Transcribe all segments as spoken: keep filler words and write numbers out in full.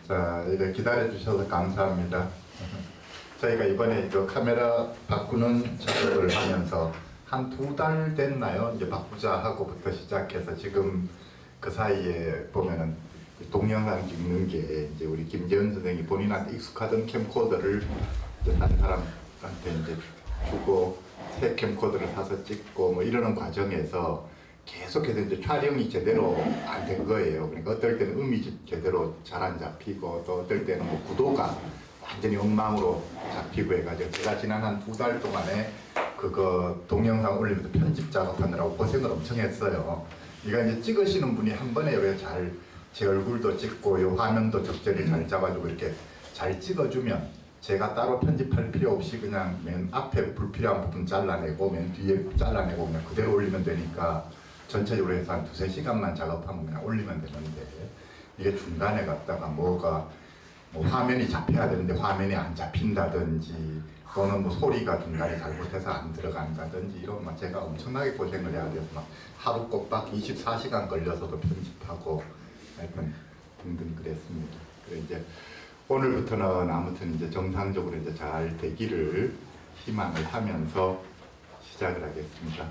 자, 이렇게 기다려주셔서 감사합니다. 저희가 이번에 그 카메라 바꾸는 작업을 하면서 한 두 달 됐나요? 이제 바꾸자 하고부터 시작해서 지금 그 사이에 보면은 동영상 찍는 게 이제 우리 김재현 선생이 본인한테 익숙하던 캠코더를 이제 다른 사람한테 이제 주고 새 캠코더를 사서 찍고 뭐 이러는 과정에서 계속해서 이제 촬영이 제대로 안 된 거예요. 그러니까 어떨 때는 음이 제대로 잘 안 잡히고 또 어떨 때는 뭐 구도가 완전히 엉망으로 잡히고 해가지고 제가 지난 한 두 달 동안에 그거 동영상 올리면서 편집 작업하느라고 고생을 엄청 했어요. 이거 이제 찍으시는 분이 한 번에 왜 잘 제 얼굴도 찍고 요 화면도 적절히 잘 잡아주고 이렇게 잘 찍어주면 제가 따로 편집할 필요 없이 그냥 맨 앞에 불필요한 부분 잘라내고 맨 뒤에 잘라내고 그냥 그대로 올리면 되니까 전체적으로 해서 한 두세 시간만 작업하면 그냥 올리면 되는데 이게 중간에 갔다가 뭐가 뭐 화면이 잡혀야 되는데 화면이 안 잡힌다든지 또는 뭐 소리가 중간에 잘못해서 안 들어간다든지 이런 막 제가 엄청나게 고생을 해야 돼서 막 하루 꼬박 이십사 시간 걸려서도 편집하고 하여튼 등등 그랬습니다. 그래 이제 오늘부터는 아무튼 이제 정상적으로 이제 잘 되기를 희망을 하면서 시작을 하겠습니다.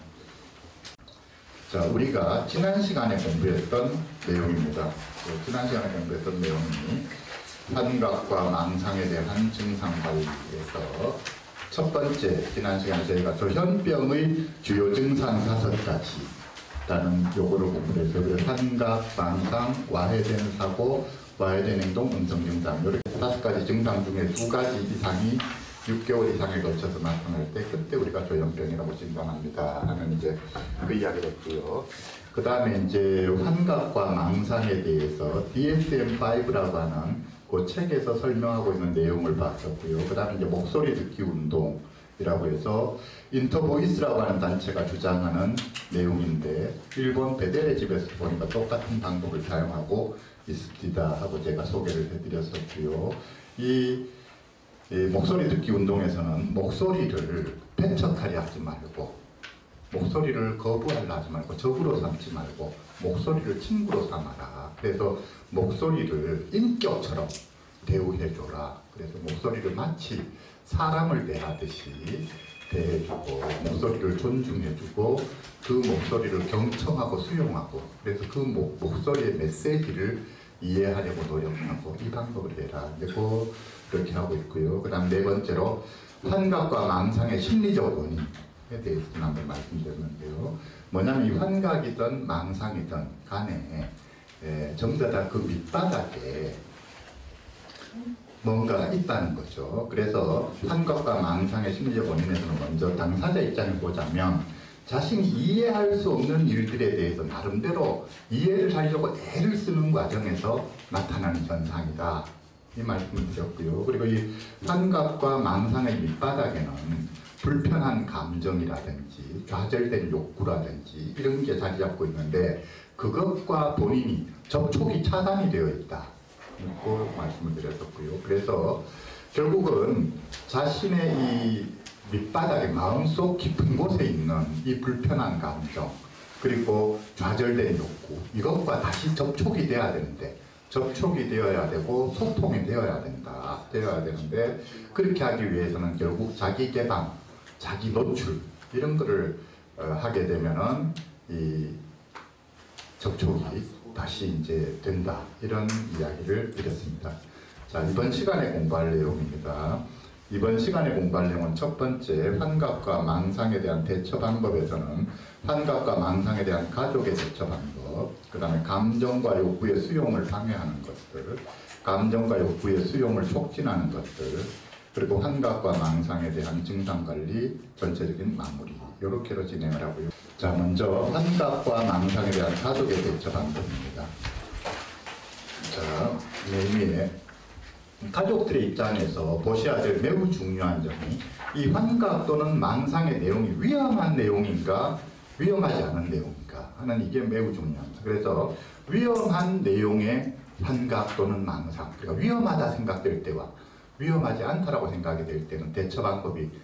자, 우리가 지난 시간에 공부했던 내용입니다. 지난 시간에 공부했던 내용이 환각과 망상에 대한 증상 관리에서 첫 번째, 지난 시간에 저희가 조현병의 주요 증상 다섯 가지라는 요거를 공부했어요. 그래서 환각, 망상, 와해된 사고, 와해된 행동, 음성 증상 이렇게 다섯 가지 증상 중에 두 가지 이상이 육 개월 이상에 걸쳐서 나타날 때 그때 우리가 조현병이라고 진단합니다 하는 이제 그 이야기를 했고요. 그 다음에 이제 환각과 망상에 대해서 디 에스 엠 파이브라고 하는 그 책에서 설명하고 있는 내용을 봤었고요. 그 다음에 이제 목소리 듣기 운동이라고 해서 인터보이스라고 하는 단체가 주장하는 내용인데 일본 베델의 집에서 보니까 똑같은 방법을 사용하고 있습니다 하고 제가 소개를 해드렸었고요. 이, 이 목소리 듣기 운동에서는 목소리를 배척하려 하지 말고 목소리를 거부하려 하지 말고 적으로 삼지 말고 목소리를 친구로 삼아라. 그래서 목소리를 인격처럼 대우해줘라. 그래서 목소리를 마치 사람을 대하듯이 대해주고 목소리를 존중해주고 그 목소리를 경청하고 수용하고 그래서 그 목, 목소리의 메시지를 이해하려고 노력하고 이 방법을 해라. 그리고 그렇게 하고 있고요. 그 다음 네 번째로 환각과 망상의 심리적 원인에 대해서 한번 말씀드렸는데요. 뭐냐면 이 환각이든 망상이든 간에 에, 전부 다 그 밑바닥에 뭔가가 있다는 거죠. 그래서 환각과 망상의 심리적 원인에서는 먼저 당사자 입장을 보자면 자신이 이해할 수 없는 일들에 대해서 나름대로 이해를 하려고 애를 쓰는 과정에서 나타나는 현상이다. 이 말씀을 드렸고요. 그리고 이 환각과 망상의 밑바닥에는 불편한 감정이라든지 좌절된 욕구라든지 이런 게 자리 잡고 있는데 그것과 본인이 접촉이 차단이 되어 있다. 그 말씀을 드렸었고요. 그래서 결국은 자신의 이 밑바닥의 마음속 깊은 곳에 있는 이 불편한 감정 그리고 좌절된 욕구 이것과 다시 접촉이 돼야 되는데 접촉이 되어야 되고 소통이 되어야 된다. 되어야 되는데 그렇게 하기 위해서는 결국 자기 개방, 자기 노출 이런 거를 어, 하게 되면은 이 접촉이 다시 이제 된다. 이런 이야기를 드렸습니다. 자, 이번 시간에 공부할 내용입니다. 이번 시간에 공부할 내용은 첫 번째 환각과 망상에 대한 대처 방법에서는 환각과 망상에 대한 가족의 대처 방법, 그 다음에 감정과 욕구의 수용을 방해하는 것들, 감정과 욕구의 수용을 촉진하는 것들, 그리고 환각과 망상에 대한 증상관리, 전체적인 마무리 이렇게로 진행을 하고요. 자, 먼저 환각과 망상에 대한 가족의 대처 방법입니다. 자, 매일매일 가족들의 입장에서 보셔야 될 매우 중요한 점이 이 환각 또는 망상의 내용이 위험한 내용인가 위험하지 않은 내용인가 하는 이게 매우 중요합니다. 그래서 위험한 내용의 환각 또는 망상, 그러니까 위험하다 생각될 때와 위험하지 않다라고 생각이 될 때는 대처 방법이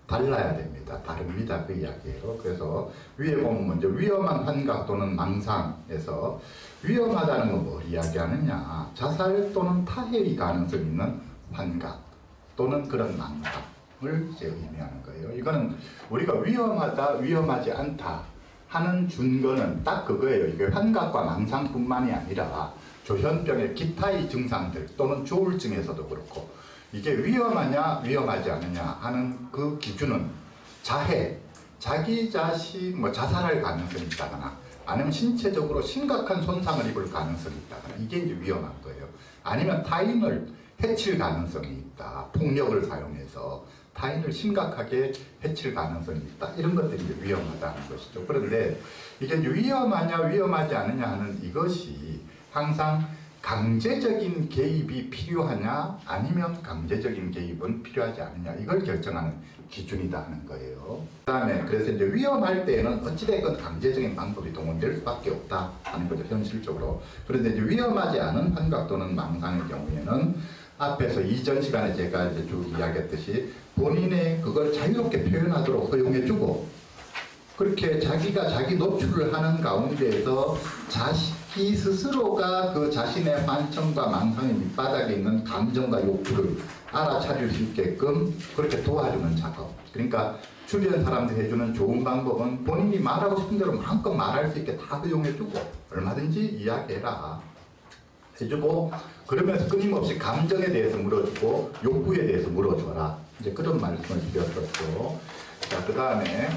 달라야 됩니다. 다릅니다. 그 이야기예요. 그래서 위에 보면 먼저 위험한 환각 또는 망상에서 위험하다는 건 뭘 이야기하느냐. 자살 또는 타해의 가능성 있는 환각 또는 그런 망상을 이제 의미하는 거예요. 이거는 우리가 위험하다, 위험하지 않다 하는 준거는 딱 그거예요. 이게 환각과 망상뿐만이 아니라 조현병의 기타의 증상들 또는 조울증에서도 그렇고 이게 위험하냐 위험하지 않느냐 하는 그 기준은 자해, 자기 자신 뭐 자살할 가능성이 있다거나 아니면 신체적으로 심각한 손상을 입을 가능성이 있다거나 이게 이제 위험한 거예요. 아니면 타인을 해칠 가능성이 있다. 폭력을 사용해서 타인을 심각하게 해칠 가능성이 있다. 이런 것들이 이제 위험하다는 것이죠. 그런데 이게 이제 위험하냐 위험하지 않느냐 하는 이것이 항상 강제적인 개입이 필요하냐 아니면 강제적인 개입은 필요하지 않느냐 이걸 결정하는 기준이다 하는 거예요. 그 다음에 그래서 이제 위험할 때에는 어찌됐건 강제적인 방법이 동원될 수밖에 없다 하는 거죠. 현실적으로. 그런데 이제 위험하지 않은 환각 또는 망상의 경우에는 앞에서 이전 시간에 제가 이제 쭉 이야기했듯이 본인의 그걸 자유롭게 표현하도록 허용해주고 그렇게 자기가 자기 노출을 하는 가운데에서 자기 스스로가 그 자신의 환청과 망상의 밑바닥에 있는 감정과 욕구를 알아차릴 수 있게끔 그렇게 도와주는 작업. 그러니까 주변 사람들이 해주는 좋은 방법은 본인이 말하고 싶은 대로 마음껏 말할 수 있게 다 허용해주고 얼마든지 이야기해라 해주고 그러면서 끊임없이 감정에 대해서 물어주고 욕구에 대해서 물어줘라. 이제 그런 말씀을 드렸었고 자, 그 다음에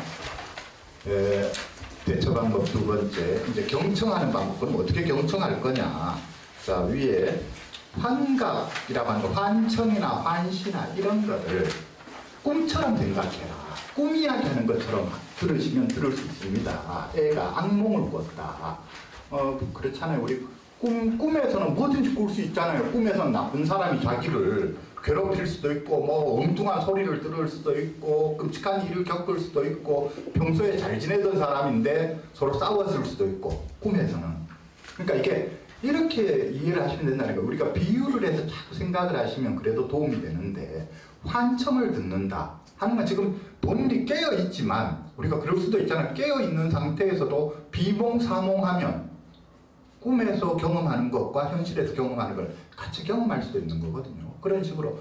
에, 대처 방법 두 번째, 이제 경청하는 방법. 그럼 어떻게 경청할 거냐? 자, 위에 환각이라고 하는 거, 환청이나 환시나 이런 것을 꿈처럼 생각해라. 꿈 이야기하는 것처럼 들으시면 들을 수 있습니다. 애가 악몽을 꿨다. 어, 그렇잖아요. 우리 꿈, 꿈에서는 뭐든지 꿀 수 있잖아요. 꿈에서는 나쁜 사람이 자기를 괴롭힐 수도 있고 뭐 엉뚱한 소리를 들을 수도 있고 끔찍한 일을 겪을 수도 있고 평소에 잘 지내던 사람인데 서로 싸웠을 수도 있고 꿈에서는. 그러니까 이게 이렇게 이해를 하시면 된다는 거예요. 우리가 비유를 해서 자꾸 생각을 하시면 그래도 도움이 되는데 환청을 듣는다 하는 건 지금 본인이 깨어있지만 우리가 그럴 수도 있잖아요. 깨어있는 상태에서도 비몽사몽하면 꿈에서 경험하는 것과 현실에서 경험하는 걸 같이 경험할 수도 있는 거거든요. 그런 식으로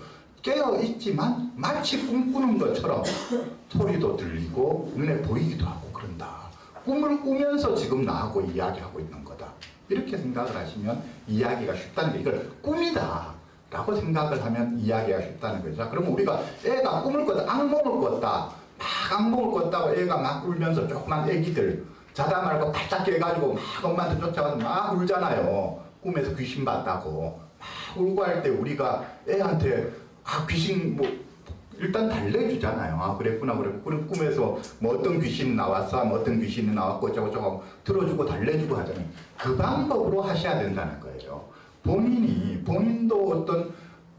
깨어있지만 마치 꿈꾸는 것처럼 소리도 들리고 눈에 보이기도 하고 그런다. 꿈을 꾸면서 지금 나하고 이야기하고 있는 거다. 이렇게 생각을 하시면 이야기가 쉽다는 게 이걸 꿈이다 라고 생각을 하면 이야기가 쉽다는 거죠. 자, 그러면 우리가 애가 꿈을 꿨다, 악몽을 꿨다, 막 악몽을 꿨다고 애가 막 울면서 조그만 애기들 자다 말고 바짝 깨가지고 막 엄마한테 쫓아가서 막 울잖아요. 꿈에서 귀신 봤다고 막 울고 할 때 우리가 애한테 아 귀신 뭐 일단 달래주잖아요. 아 그랬구나 그랬고 그럼 꿈에서 뭐 어떤 귀신 나왔어, 뭐 어떤 귀신이 나왔고 저거저거 들어주고 달래주고 하잖아요. 그 방법으로 하셔야 된다는 거예요. 본인이 본인도 어떤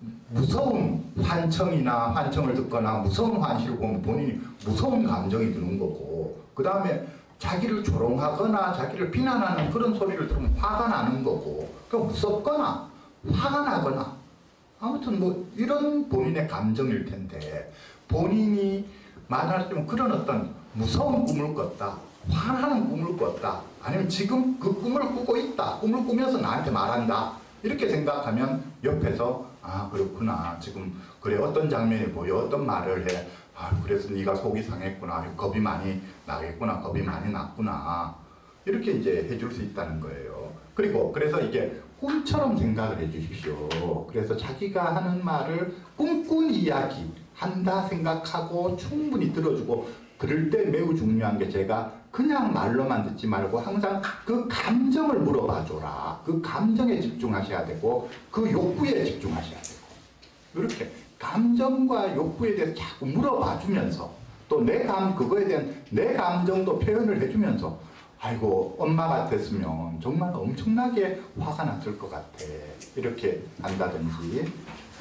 무서운 환청이나 환청을 듣거나 무서운 환시를 보면 본인이 무서운 감정이 드는 거고 그 다음에 자기를 조롱하거나 자기를 비난하는 그런 소리를 들으면 화가 나는 거고 그러니까 무섭거나 화가 나거나 아무튼 뭐 이런 본인의 감정일 텐데 본인이 말하자면 그런 어떤 무서운 꿈을 꿨다, 화나는 꿈을 꿨다, 아니면 지금 그 꿈을 꾸고 있다, 꿈을 꾸면서 나한테 말한다 이렇게 생각하면 옆에서 아 그렇구나 지금 그래 어떤 장면이 보여 어떤 말을 해 아 그래서 네가 속이 상했구나 겁이 많이 나겠구나 겁이 많이 났구나 이렇게 이제 해줄 수 있다는 거예요. 그리고 그래서 이게 꿈처럼 생각을 해 주십시오. 그래서 자기가 하는 말을 꿈꾼 이야기 한다 생각하고 충분히 들어주고 그럴 때 매우 중요한 게 제가 그냥 말로만 듣지 말고 항상 그 감정을 물어봐 줘라. 그 감정에 집중하셔야 되고 그 욕구에 집중하셔야 되고 이렇게 감정과 욕구에 대해서 자꾸 물어봐 주면서 또 내 감 그거에 대한 내 감정도 표현을 해주면서 아이고 엄마 같았으면 정말 엄청나게 화가 났을 것 같아 이렇게 한다든지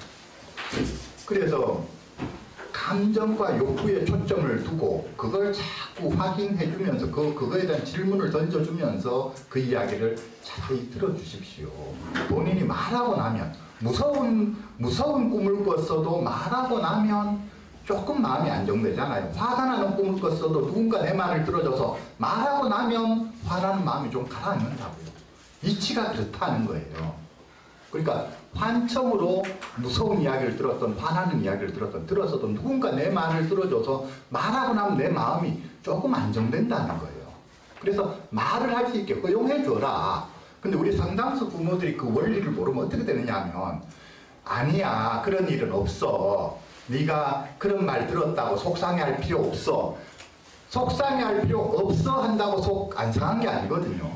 그래서 감정과 욕구에 초점을 두고 그걸 자꾸 확인해 주면서 그, 그거에 대한 질문을 던져주면서 그 이야기를 자세히 들어주십시오. 본인이 말하고 나면 무서운 무서운 꿈을 꿨어도 말하고 나면 조금 마음이 안정되잖아요. 화가 나는 꿈을 꿨어도 누군가 내 말을 들어줘서 말하고 나면 화나는 마음이 좀 가라앉는다고요. 이치가 그렇다는 거예요. 그러니까 환청으로 무서운 이야기를 들었던, 화나는 이야기를 들었던, 들었어도 누군가 내 말을 들어줘서 말하고 나면 내 마음이 조금 안정된다는 거예요. 그래서 말을 할 수 있게 허용해 줘라. 근데 우리 상당수 부모들이 그 원리를 모르면 어떻게 되느냐 하면, 아니야, 그런 일은 없어. 네가 그런 말 들었다고 속상해할 필요 없어. 속상해할 필요 없어 한다고 속 안 상한 게 아니거든요.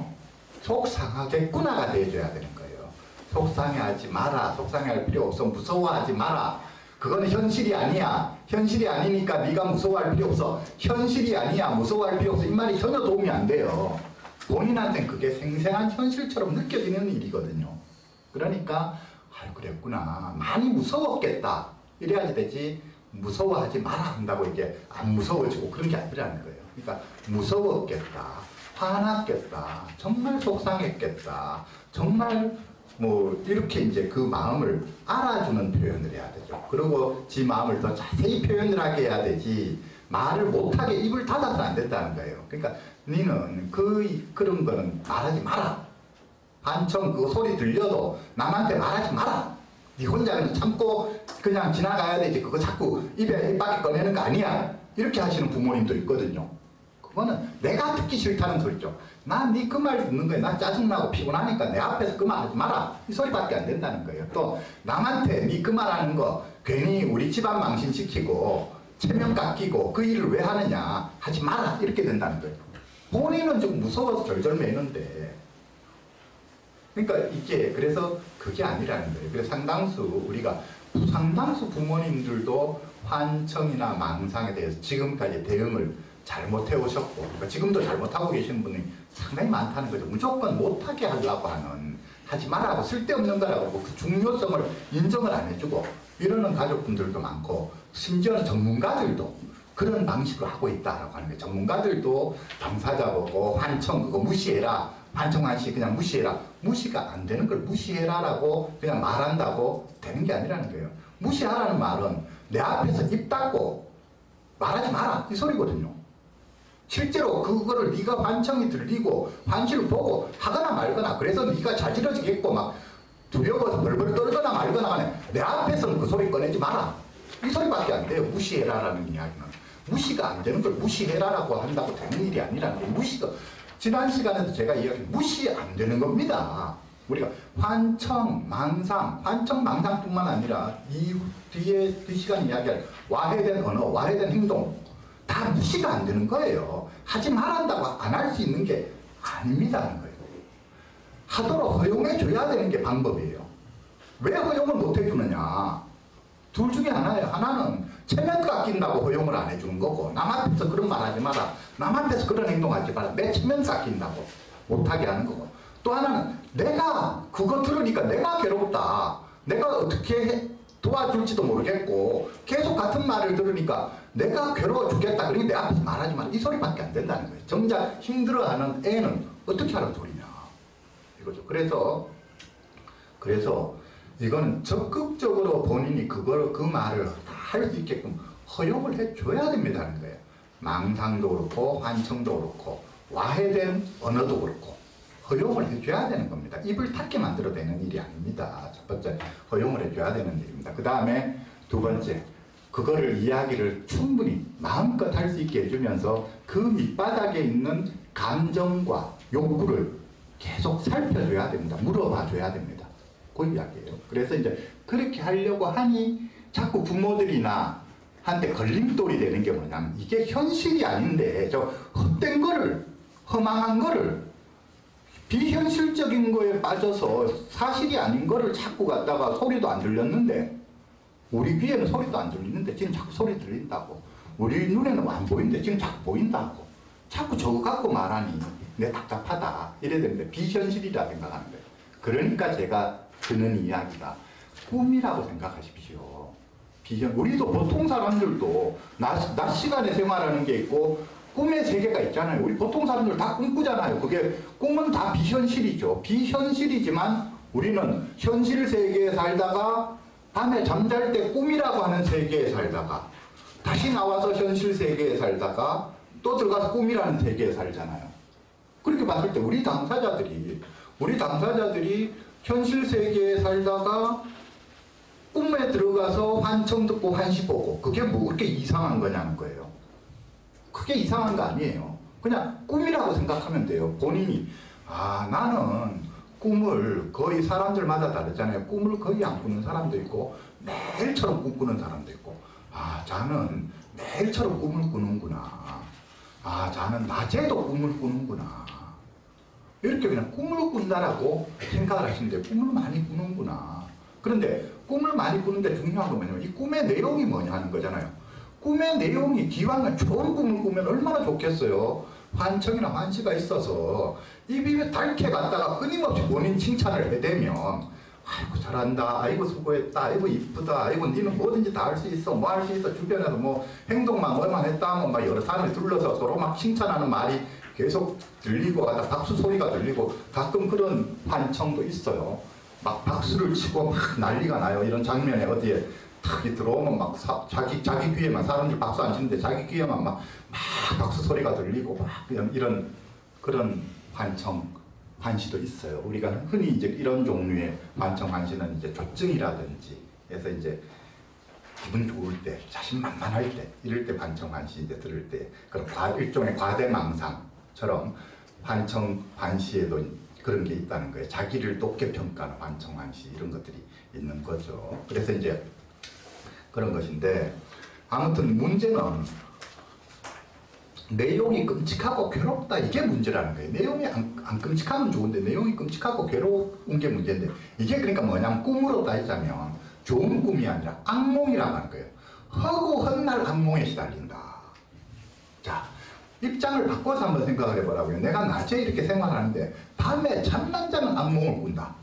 속상하겠구나가 돼줘야 되는 거예요. 속상해하지 마라. 속상해할 필요 없어. 무서워하지 마라. 그건 현실이 아니야. 현실이 아니니까 네가 무서워할 필요 없어. 현실이 아니야. 무서워할 필요 없어. 이 말이 전혀 도움이 안 돼요. 본인한테는 그게 생생한 현실처럼 느껴지는 일이거든요. 그러니까 아유 그랬구나. 많이 무서웠겠다. 이래야지 되지. 무서워하지 마라 한다고 이게 안 무서워지고 그런 게 아니라는 거예요. 그러니까 무서웠겠다. 화났겠다. 정말 속상했겠다. 정말 뭐 이렇게 이제 그 마음을 알아주는 표현을 해야 되죠. 그리고 지 마음을 더 자세히 표현을 하게 해야 되지 말을 못하게 입을 닫아서는 안 된다는 거예요. 그러니까 니는 그 그런 거는 말하지 마라. 반청 그 소리 들려도 남한테 말하지 마라. 니 혼자 그냥 참고 그냥 지나가야 되지. 그거 자꾸 입에 입 밖에 꺼내는 거 아니야. 이렇게 하시는 부모님도 있거든요. 그거는 내가 듣기 싫다는 소리죠. 난 네 그 말 듣는 거야. 나 짜증나고 피곤하니까 내 앞에서 그 말 하지 마라. 이 소리밖에 안 된다는 거예요. 또 남한테 네 그 말 하는 거 괜히 우리 집안 망신시키고 체면 깎이고 그 일을 왜 하느냐. 하지 마라. 이렇게 된다는 거예요. 본인은 좀 무서워서 절절 매는데. 그러니까 이게 그래서 그게 아니라는 거예요. 그래서 상당수 우리가 상당수 부모님들도 환청이나 망상에 대해서 지금까지 대응을 잘못해 오셨고, 그러니까 지금도 잘못하고 계시는 분이 상당히 많다는 거죠. 무조건 못하게 하려고 하는, 하지 말라고, 쓸데없는 거라고 하고 그 중요성을 인정을 안 해주고 이러는 가족분들도 많고, 심지어는 전문가들도 그런 방식으로 하고 있다라고 하는 거예요. 전문가들도 당사자 보고 환청 그거 무시해라, 환청환시 그냥 무시해라, 무시가 안 되는 걸 무시해라라고 그냥 말한다고 되는 게 아니라는 거예요. 무시하라는 말은 내 앞에서 입 닫고 말하지 마라 이 소리거든요. 실제로 그거를 네가 환청이 들리고 환시를 보고 하거나 말거나, 그래서 네가 자지러지겠고 막 두려워서 벌벌 떨거나 말거나 하네, 내 앞에서는 그 소리 꺼내지 마라 이 소리밖에 안 돼요. 무시해라라는 이야기는 무시가 안 되는 걸 무시해라라고 한다고 되는 일이 아니라는 거예요. 무시가, 지난 시간에도 제가 이야기 무시 안 되는 겁니다. 우리가 환청, 망상, 환청, 망상뿐만 아니라 이 뒤에 두 시간 이야기할 와해된 언어, 와해된 행동 다 무시가 안 되는 거예요. 하지 말한다고 안 할 수 있는 게 아닙니다는 거예요. 하도록 허용해 줘야 되는 게 방법이에요. 왜 허용을 못 해주느냐? 둘 중에 하나예요. 하나는 체면 깎인다고 허용을 안 해주는 거고, 남 앞에서 그런 말 하지 마라, 남 앞에서 그런 행동하지 마라, 내 체면 깎인다고 못하게 하는 거고, 또 하나는 내가 그거 들으니까 내가 괴롭다, 내가 어떻게 도와줄지도 모르겠고 계속 같은 말을 들으니까 내가 괴로워 죽겠다, 그러니 내 앞에서 말하지 마라 이 소리밖에 안 된다는 거예요. 정작 힘들어하는 애는 어떻게 하는 소리냐 이거죠. 그래서 그래서 이거는 적극적으로 본인이 그걸 그 말을 다 할 수 있게끔 허용을 해줘야 됩니다는 거예요. 망상도 그렇고 환청도 그렇고 와해된 언어도 그렇고 허용을 해줘야 되는 겁니다. 입을 닫게 만들어 되는 일이 아닙니다. 첫 번째, 허용을 해줘야 되는 일입니다. 그 다음에 두 번째, 그거를 이야기를 충분히 마음껏 할 수 있게 해주면서 그 밑바닥에 있는 감정과 욕구를 계속 살펴줘야 됩니다. 물어봐 줘야 됩니다. 그 이야기예요. 그래서 이제 그렇게 하려고 하니 자꾸 부모들이나 한테 걸림돌이 되는 게 뭐냐면, 이게 현실이 아닌데 저 헛된 거를, 허망한 거를, 비현실적인 거에 빠져서 사실이 아닌 거를 자꾸 갖다가 소리도 안 들렸는데, 우리 귀에는 소리도 안 들리는데 지금 자꾸 소리 들린다고, 우리 눈에는 안 보이는데 지금 자꾸 보인다고, 자꾸 저거 갖고 말하니 내 답답하다 이래야 되는데 비현실이라 생각하는 거예요. 그러니까 제가 드는 이야기가 꿈이라고 생각하십시오. 비현, 우리도 보통 사람들도 낮, 낮 시간에 생활하는 게 있고 꿈의 세계가 있잖아요. 우리 보통 사람들 다 꿈꾸잖아요. 그게 꿈은 다 비현실이죠. 비현실이지만 우리는 현실 세계에 살다가 밤에 잠잘 때 꿈이라고 하는 세계에 살다가 다시 나와서 현실 세계에 살다가 또 들어가서 꿈이라는 세계에 살잖아요. 그렇게 봤을 때 우리 당사자들이 우리 당사자들이 현실 세계에 살다가 꿈에 들어가서 환청 듣고 환시 보고 그게 뭐 그렇게 이상한 거냐는 거예요. 그게 이상한 거 아니에요. 그냥 꿈이라고 생각하면 돼요. 본인이 아 나는 꿈을 거의 사람들마다 다르잖아요. 꿈을 거의 안 꾸는 사람도 있고 매일처럼 꿈꾸는 사람도 있고 아 자는 매일처럼 꿈을 꾸는구나. 아 자는 낮에도 꿈을 꾸는구나. 이렇게 그냥 꿈을 꾼다라고 생각을 하시는데 꿈을 많이 꾸는구나. 그런데 꿈을 많이 꾸는데 중요한 건 뭐냐면 이 꿈의 내용이 뭐냐 하는 거잖아요. 꿈의 내용이 기왕은 좋은 꿈을 꾸면 얼마나 좋겠어요. 환청이나 환시가 있어서 입에 닳게 갔다가 끊임없이 본인 칭찬을 해대면 아이고 잘한다, 아이고 수고했다, 아이고 이쁘다, 아이고 니는 뭐든지 다 할 수 있어, 뭐 할 수 있어, 주변에서 뭐 행동만 뭐만 했다 하면 막 여러 사람이 둘러서 서로 막 칭찬하는 말이 계속 들리고 가다 박수 소리가 들리고 가끔 그런 환청도 있어요. 막 박수를 치고 막 난리가 나요. 이런 장면에 어디에 탁 들어오면 막 사, 자기 자기 귀에만 사람들 박수 안 치는데 자기 귀에만 막, 막 박수 소리가 들리고 막 이런 이런 그런 환청 환시도 있어요. 우리가 흔히 이제 이런 종류의 환청 환시는 이제 조증이라든지 해서 이제 기분 좋을 때, 자신만만할 때, 이럴 때 환청 환시 이제 들을 때 그런 과, 일종의 과대망상처럼 환청 환시에도 그런 게 있다는 거예요. 자기를 높게 평가하는 환청 환시 이런 것들이 있는 거죠. 그래서 이제 그런 것인데 아무튼 문제는 내용이 끔찍하고 괴롭다 이게 문제라는 거예요. 내용이 안, 안 끔찍하면 좋은데 내용이 끔찍하고 괴로운 게 문제인데 이게 그러니까 뭐냐면 꿈으로 따지자면 좋은 꿈이 아니라 악몽이라고 하는 거예요. 허구 헛날 악몽에 시달린다. 자 입장을 바꿔서 한번 생각을 해보라고요. 내가 낮에 이렇게 생활하는데 밤에 잠만 자는 악몽을 꾼다.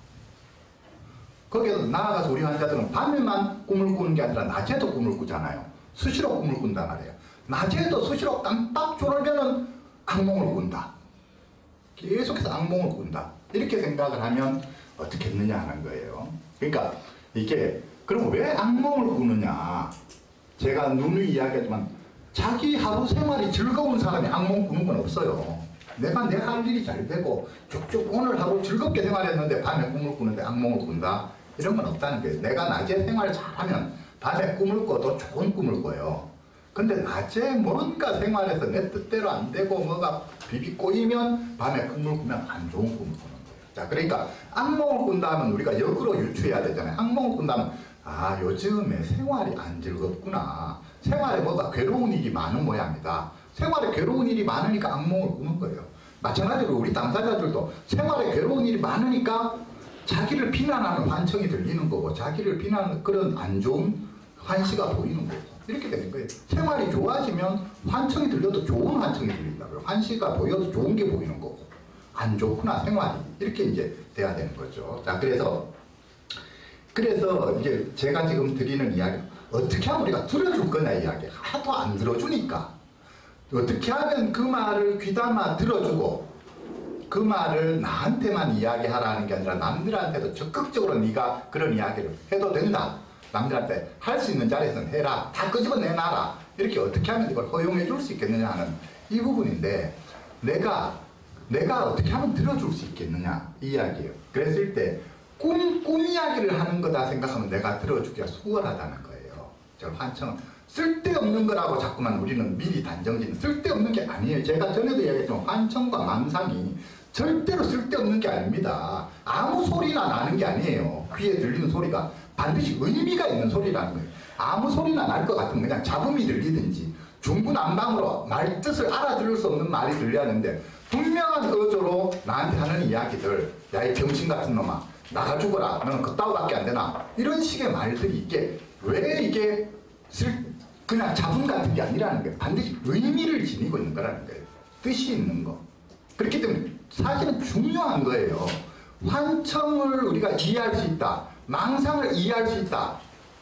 거기에서 나아가서 우리 환자들은 밤에만 꿈을 꾸는 게 아니라 낮에도 꿈을 꾸잖아요. 수시로 꿈을 꾼단 말이에요. 낮에도 수시로 깜빡 졸으면은 악몽을 꾼다. 계속해서 악몽을 꾼다. 이렇게 생각을 하면 어떻게 했느냐 하는 거예요. 그러니까 이게 그럼 왜 악몽을 꾸느냐. 제가 누누이 이야기하지만 자기 하루 생활이 즐거운 사람이 악몽 꾸는 건 없어요. 내가 내 할 일이 잘 되고 쭉쭉 오늘 하루 즐겁게 생활했는데 밤에 꿈을 꾸는데 악몽을 꾼다? 이런 건 없다는 거예요. 내가 낮에 생활 잘하면 밤에 꿈을 꿔도 좋은 꿈을 꿔요. 근데 낮에 뭔가 생활에서 내 뜻대로 안 되고 뭐가 비비 꼬이면 밤에 꿈을 꾸면 안 좋은 꿈을 꾸는 거예요. 자, 그러니까 악몽을 꾼다 하면 우리가 역으로 유추해야 되잖아요. 악몽을 꾼다면 아 요즘에 생활이 안 즐겁구나. 생활에 뭐가 괴로운 일이 많은 모양이다. 생활에 괴로운 일이 많으니까 악몽을 꾸는 거예요. 마찬가지로 우리 당사자들도 생활에 괴로운 일이 많으니까 자기를 비난하는 환청이 들리는 거고 자기를 비난하는 그런 안 좋은 환시가 보이는 거고 이렇게 되는 거예요. 생활이 좋아지면 환청이 들려도 좋은 환청이 들린다고요. 환시가 보여도 좋은 게 보이는 거고 안 좋구나 생활이 이렇게 이제 돼야 되는 거죠. 자 그래서 그래서 이제 제가 지금 드리는 이야기 어떻게 하면 우리가 들어줄 거냐 이야기 하도 안 들어주니까 어떻게 하면 그 말을 귀담아 들어주고 그 말을 나한테만 이야기하라는 게 아니라 남들한테도 적극적으로 네가 그런 이야기를 해도 된다. 남들한테 할 수 있는 자리에서는 해라. 다 끄집어 내놔라. 이렇게 어떻게 하면 이걸 허용해 줄 수 있겠느냐 하는 이 부분인데 내가 내가 어떻게 하면 들어줄 수 있겠느냐 이 이야기예요. 그랬을 때 꿈, 꿈 이야기를 하는 거다 생각하면 내가 들어주기가 수월하다는 거예요. 저 환청은 쓸데없는 거라고 자꾸만 우리는 미리 단정짓는 쓸데없는 게 아니에요. 제가 전에도 이야기했지만 환청과 망상이 절대로 쓸데없는 게 아닙니다. 아무 소리나 나는 게 아니에요. 귀에 들리는 소리가 반드시 의미가 있는 소리라는 거예요. 아무 소리나 날 것 같으면 그냥 잡음이 들리든지 중구난방으로 말 뜻을 알아들을 수 없는 말이 들려야 하는데 분명한 어조로 나한테 하는 이야기들 야 이 병신 같은 놈아 나가 죽어라 너는 그따위밖에 안 되나 이런 식의 말들이 이게 왜 이게 쓸 그냥 잡음 같은 게 아니라는 거예요. 반드시 의미를 지니고 있는 거라는 거예요. 뜻이 있는 거. 그렇기 때문에 사실은 중요한 거예요. 환청을 우리가 이해할 수 있다. 망상을 이해할 수 있다.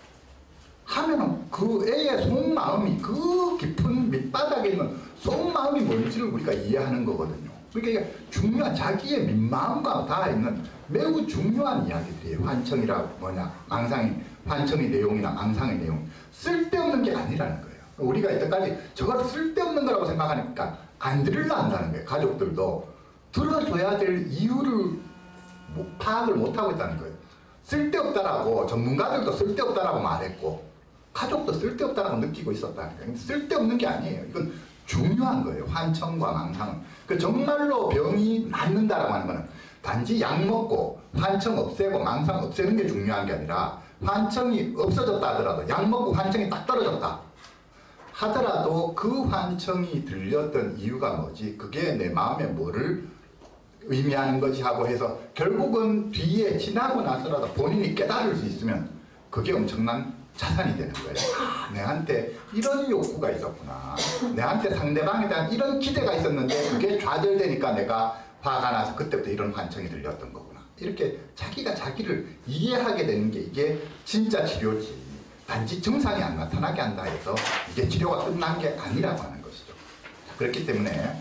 하면은 그 애의 속마음이 그 깊은 밑바닥에 있는 속마음이 뭔지를 우리가 이해하는 거거든요. 그러니까 이게 중요한 자기의 밑마음과 다 있는 매우 중요한 이야기들이에요. 환청이라 뭐냐 망상이 환청의 내용이나 망상의 내용 쓸데없는 게 아니라는 거예요. 우리가 이때까지 저걸 쓸데없는 거라고 생각하니까 안 들으려 한다는 거예요. 가족들도 들어줘야 될 이유를 뭐 파악을 못하고 있다는 거예요. 쓸데없다라고 전문가들도 쓸데없다라고 말했고 가족도 쓸데없다라고 느끼고 있었다는 거예요. 쓸데없는 게 아니에요. 이건 중요한 거예요. 환청과 망상은. 그 정말로 병이 낫는다라고 하는 거는 단지 약 먹고 환청 없애고 망상 없애는 게 중요한 게 아니라 환청이 없어졌다 하더라도 약 먹고 환청이 딱 떨어졌다 하더라도 그 환청이 들렸던 이유가 뭐지? 그게 내 마음에 뭐를 의미하는 거지 하고 해서 결국은 뒤에 지나고 나서라도 본인이 깨달을 수 있으면 그게 엄청난 자산이 되는 거예요. 아, 내한테 이런 욕구가 있었구나. 내한테 상대방에 대한 이런 기대가 있었는데 그게 좌절되니까 내가 화가 나서 그때부터 이런 환청이 들렸던 거구나. 이렇게 자기가 자기를 이해하게 되는 게 이게 진짜 치료지. 단지 증상이 안 나타나게 한다 해서 이게 치료가 끝난 게 아니라고 하는 것이죠. 그렇기 때문에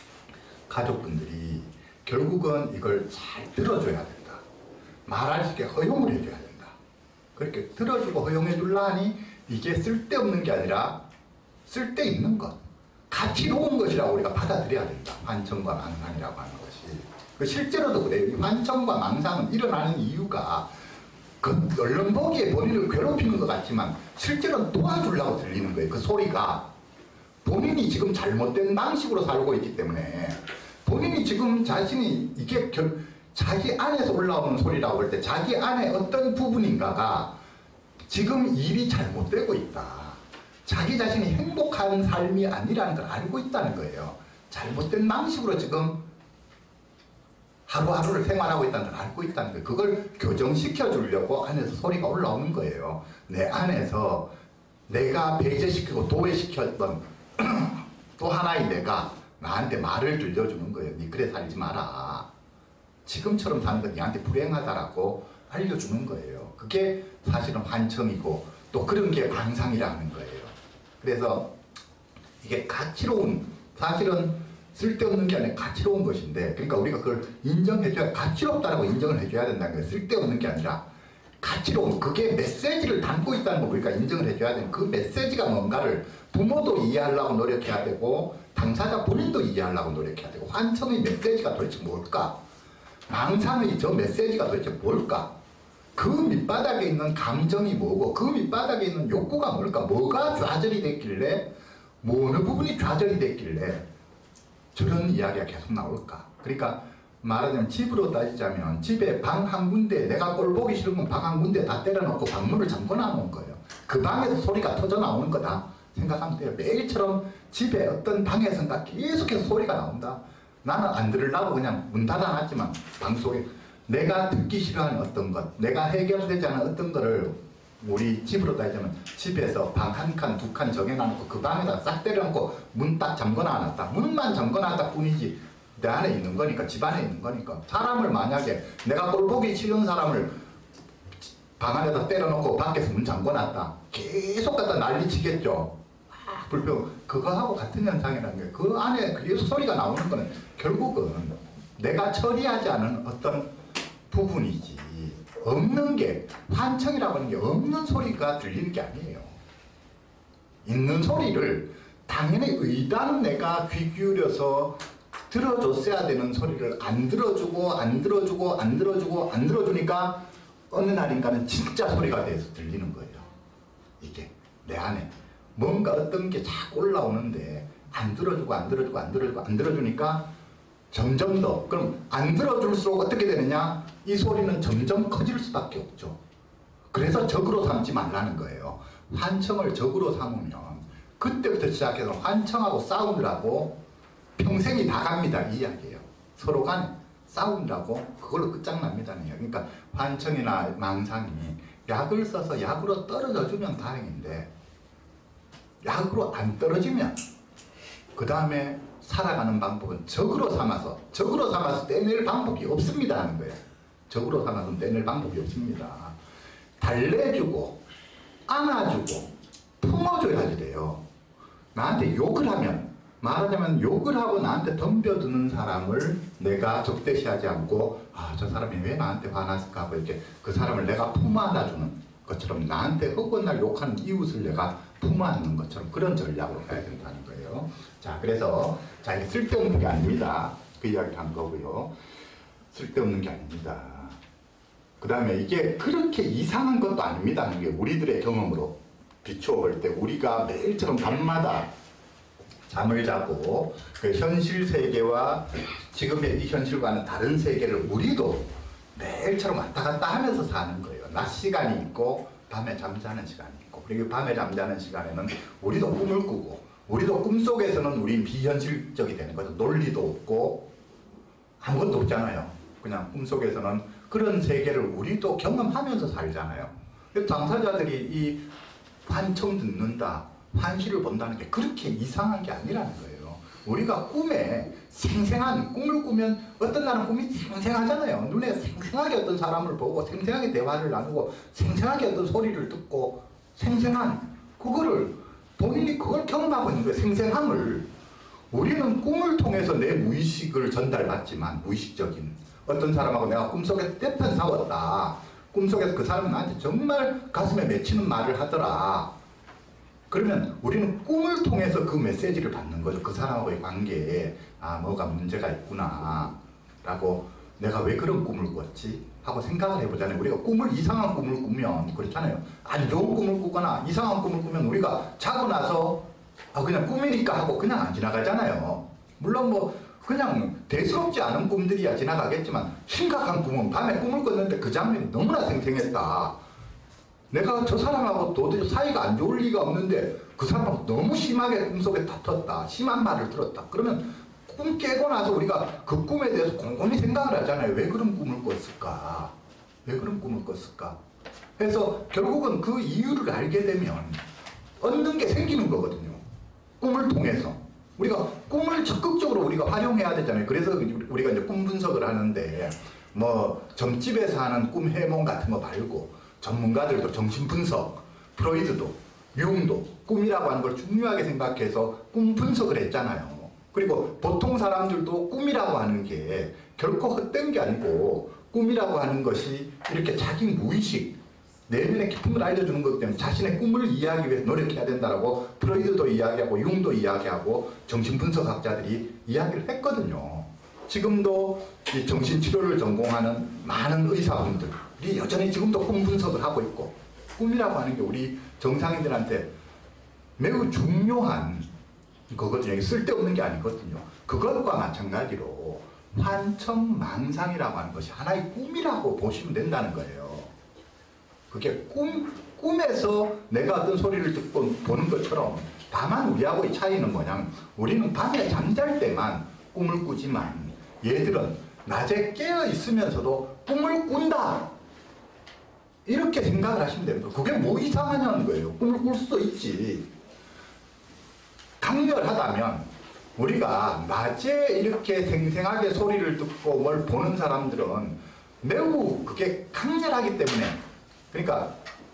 가족분들이 결국은 이걸 잘 들어줘야 된다. 말할 수 있게 허용을 해줘야 된다. 그렇게 들어주고 허용해 줄라 하니 이게 쓸데없는 게 아니라 쓸데있는 것, 가치로운 것이라고 우리가 받아들여야 된다. 환청과 망상이라고 하는 것이. 실제로도 그래요. 이 환청과 망상은 일어나는 이유가 그 언론 보기에 본인을 괴롭히는 것 같지만 실제로는 도와주려고 들리는 거예요. 그 소리가 본인이 지금 잘못된 방식으로 살고 있기 때문에 본인이 지금 자신이 이게 결, 자기 안에서 올라오는 소리라고 할 때 자기 안에 어떤 부분인가가 지금 일이 잘못되고 있다. 자기 자신이 행복한 삶이 아니라는 걸 알고 있다는 거예요. 잘못된 방식으로 지금 하루하루를 생활하고 있다는 걸 알고 있다는 거예요. 그걸 교정시켜 주려고 안에서 소리가 올라오는 거예요. 내 안에서 내가 배제시키고 도외시켰던 또 하나의 내가 나한테 말을 들려주는 거예요. 니 그래 살지 마라. 지금처럼 사는 건 니한테 불행하다라고 알려주는 거예요. 그게 사실은 환청이고 또 그런 게 망상이라는 거예요. 그래서 이게 가치로운, 사실은 쓸데없는 게 아니라 가치로운 것인데, 그러니까 우리가 그걸 인정해줘야, 가치롭다라고 인정을 해줘야 된다는 거예요. 쓸데없는 게 아니라 가치로운, 그게 메시지를 담고 있다는 거 우리가 인정을 해줘야 되는, 그 메시지가 뭔가를 부모도 이해하려고 노력해야 되고 당사자 본인도 이해하려고 노력해야 되고, 환청의 메시지가 도대체 뭘까? 망상의 저 메시지가 도대체 뭘까? 그 밑바닥에 있는 감정이 뭐고 그 밑바닥에 있는 욕구가 뭘까? 뭐가 좌절이 됐길래, 뭐 어느 부분이 좌절이 됐길래 저런 이야기가 계속 나올까? 그러니까 말하자면 집으로 따지자면 집에 방 한 군데, 내가 꼴 보기 싫으면 방 한 군데 다 때려놓고 방문을 잠궈 놔놓은 거예요. 그 방에서 소리가 터져 나오는 거다 생각하면 돼요. 매일처럼 집에 어떤 방에선가 계속해서 소리가 나온다. 나는 안 들으려고 그냥 문 닫아놨지만 방송에 내가 듣기 싫어하는 어떤 것, 내가 해결되지 않은 어떤 거를 우리 집으로 따지자면 집에서 방 한 칸, 두 칸 정해놔놓고 그 방에다 싹 때려놓고 문 딱 잠궈놔놨다. 문만 잠궈놨다 뿐이지 내 안에 있는 거니까, 집 안에 있는 거니까. 사람을 만약에 내가 꼴 보기 싫은 사람을 방 안에다 때려놓고 밖에서 문 잠궈놨다. 계속 갖다 난리치겠죠. 불평, 그거하고 같은 현상이라는 게, 그 안에 계속 소리가 나오는 거는 결국은 내가 처리하지 않은 어떤 부분이지, 없는 게, 환청이라고 하는 게 없는 소리가 들리는 게 아니에요. 있는 소리를 당연히 의당 내가 귀 기울여서 들어줬어야 되는 소리를 안 들어주고 안 들어주고 안 들어주고 안 들어주니까 어느 날인가는 진짜 소리가 돼서 들리는 거예요. 이게 내 안에 뭔가 어떤 게 자꾸 올라오는데 안 들어주고 안 들어주고 안 들어주고 안 들어주니까 점점 더, 그럼 안 들어줄수록 어떻게 되느냐? 이 소리는 점점 커질 수밖에 없죠. 그래서 적으로 삼지 말라는 거예요. 환청을 적으로 삼으면 그때부터 시작해서 환청하고 싸우느라고 평생이 다 갑니다, 이 이야기예요. 서로 간에 싸우느라고 그걸로 끝장납니다는 이야기. 그러니까 환청이나 망상이 약을 써서 약으로 떨어져 주면 다행인데 약으로 안 떨어지면 그 다음에 살아가는 방법은 적으로 삼아서, 적으로 삼아서 떼낼 방법이 없습니다 하는 거예요. 적으로 삼아서 떼낼 방법이 없습니다. 달래주고 안아주고 품어줘야지 돼요. 나한테 욕을 하면, 말하자면 욕을 하고 나한테 덤벼드는 사람을 내가 적대시하지 않고, 아, 저 사람이 왜 나한테 화났을까 하고 이렇게 그 사람을 내가 품어안아주는 것처럼, 나한테 허구한 날 욕하는 이웃을 내가 품어안는 것처럼 그런 전략으로 가야 된다는 거예요. 자, 그래서 자, 이게 쓸데없는 게 아닙니다. 그 이야기를 한 거고요. 쓸데없는 게 아닙니다. 그 다음에 이게 그렇게 이상한 것도 아닙니다. 이게 우리들의 경험으로 비추어 볼 때 우리가 매일처럼 밤마다 잠을 자고 그 현실 세계와 지금의 이 현실과는 다른 세계를 우리도 매일처럼 왔다 갔다 하면서 사는 거예요. 낮 시간이 있고 밤에 잠자는 시간이 있고, 그리고 밤에 잠자는 시간에는 우리도 꿈을 꾸고, 우리도 꿈속에서는 우린 비현실적이 되는 거죠. 논리도 없고 아무것도 없잖아요. 그냥 꿈속에서는 그런 세계를 우리도 경험하면서 살잖아요. 당사자들이 이 환청 듣는다, 환시를 본다는 게 그렇게 이상한 게 아니라는 거예요. 우리가 꿈에 생생한 꿈을 꾸면 어떤 날은 꿈이 생생하잖아요. 눈에 생생하게 어떤 사람을 보고 생생하게 대화를 나누고 생생하게 어떤 소리를 듣고 생생한 그거를 본인이 그걸 경험하고 있는 거예요. 생생함을. 우리는 꿈을 통해서 내 무의식을 전달받지만 무의식적인 어떤 사람하고 내가 꿈속에서 대판 싸웠다. 꿈속에서 그 사람은 나한테 정말 가슴에 맺히는 말을 하더라. 그러면 우리는 꿈을 통해서 그 메시지를 받는 거죠. 그 사람하고의 관계에 아 뭐가 문제가 있구나 라고 내가 왜 그런 꿈을 꿨지? 하고 생각을 해보잖아요. 우리가 꿈을 이상한 꿈을 꾸면 그렇잖아요. 안 좋은 꿈을 꾸거나 이상한 꿈을 꾸면 우리가 자고 나서 아 그냥 꿈이니까 하고 그냥 안 지나가잖아요. 물론 뭐 그냥 대수롭지 않은 꿈들이야 지나가겠지만 심각한 꿈은 밤에 꿈을 꿨는데 그 장면이 너무나 생생했다. 내가 저 사람하고 도저히 사이가 안 좋을 리가 없는데 그 사람하고 너무 심하게 꿈속에 다퉜다. 심한 말을 들었다. 그러면 꿈 깨고 나서 우리가 그 꿈에 대해서 곰곰이 생각을 하잖아요. 왜 그런 꿈을 꿨을까? 왜 그런 꿈을 꿨을까? 그래서 결국은 그 이유를 알게 되면 얻는 게 생기는 거거든요. 꿈을 통해서. 우리가 꿈을 적극적으로 우리가 활용해야 되잖아요. 그래서 우리가 이제 꿈 분석을 하는데 뭐 점집에서 하는 꿈 해몽 같은 거 말고 전문가들도 정신분석, 프로이드도, 융도 꿈이라고 하는 걸 중요하게 생각해서 꿈 분석을 했잖아요. 그리고 보통 사람들도 꿈이라고 하는 게 결코 헛된 게 아니고 꿈이라고 하는 것이 이렇게 자기 무의식, 내면의 깊은 걸 알려주는 거기 때문에 자신의 꿈을 이해하기 위해 노력해야 된다라고 프로이드도 이야기하고 융도 이야기하고 정신분석학자들이 이야기를 했거든요. 지금도 이 정신치료를 전공하는 많은 의사분들이 여전히 지금도 꿈 분석을 하고 있고 꿈이라고 하는 게 우리 정상인들한테 매우 중요한 거거든요. 쓸데없는 게 아니거든요. 그것과 마찬가지로 환청망상이라고 하는 것이 하나의 꿈이라고 보시면 된다는 거예요. 그게 꿈, 꿈에서 내가 어떤 소리를 듣고 보는 것처럼 다만 우리하고의 차이는 뭐냐면 우리는 밤에 잠잘 때만 꿈을 꾸지만 얘들은 낮에 깨어 있으면서도 꿈을 꾼다. 이렇게 생각을 하시면 됩니다. 그게 뭐 이상하냐는 거예요. 꿈을 꿀 수도 있지. 강렬하다면 우리가 낮에 이렇게 생생하게 소리를 듣고 뭘 보는 사람들은 매우 그게 강렬하기 때문에 그러니까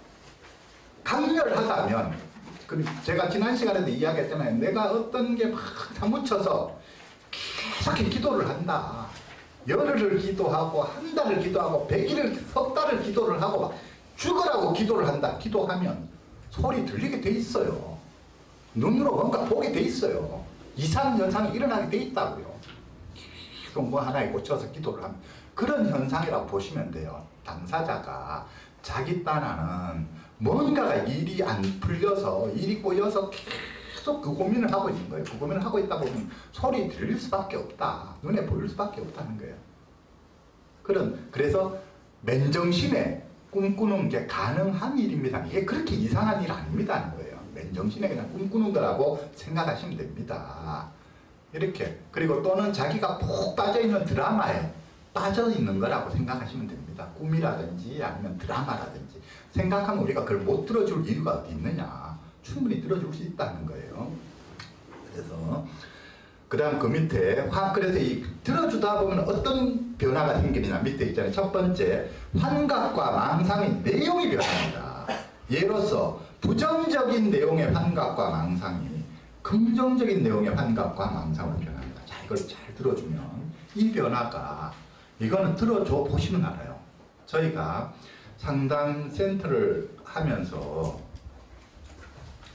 강렬하다면 제가 지난 시간에도 이야기했잖아요. 내가 어떤 게 막 사무쳐서 계속 기도를 한다. 열흘을 기도하고 한 달을 기도하고 백일을 석 달을 기도를 하고 막 죽으라고 기도를 한다. 기도하면 소리 들리게 돼 있어요. 눈으로 뭔가 보게 돼 있어요. 이상 현상이 일어나게 돼 있다고요. 계속 뭐 하나에 꽂혀서 기도를 하면 그런 현상이라고 보시면 돼요. 당사자가 자기 딴에는 뭔가가 일이 안 풀려서 일이 꼬여서 계속 그 고민을 하고 있는 거예요. 그 고민을 하고 있다 보면 소리 들릴 수밖에 없다. 눈에 보일 수밖에 없다는 거예요. 그런 그래서 맨정신에 꿈꾸는 게 가능한 일입니다. 이게 그렇게 이상한 일 아닙니다는 거예요. 맨정신에 그냥 꿈꾸는 거라고 생각하시면 됩니다. 이렇게 그리고 또는 자기가 푹 빠져있는 드라마에 빠져있는 거라고 생각하시면 됩니다. 꿈이라든지 아니면 드라마라든지 생각하면 우리가 그걸 못 들어줄 이유가 어디 있느냐. 충분히 들어줄 수 있다는 거예요. 그래서 그 다음 그 밑에 화 그래서 이 들어주다 보면 어떤 변화가 생기느냐 밑에 있잖아요. 첫 번째 환각과 망상의 내용이 변합니다. 예로서 부정적인 내용의 환각과 망상이 긍정적인 내용의 환각과 망상으로 변합니다. 자, 이걸 잘 들어주면 이 변화가 이거는 들어줘 보시면 알아요. 저희가 상담 센터를 하면서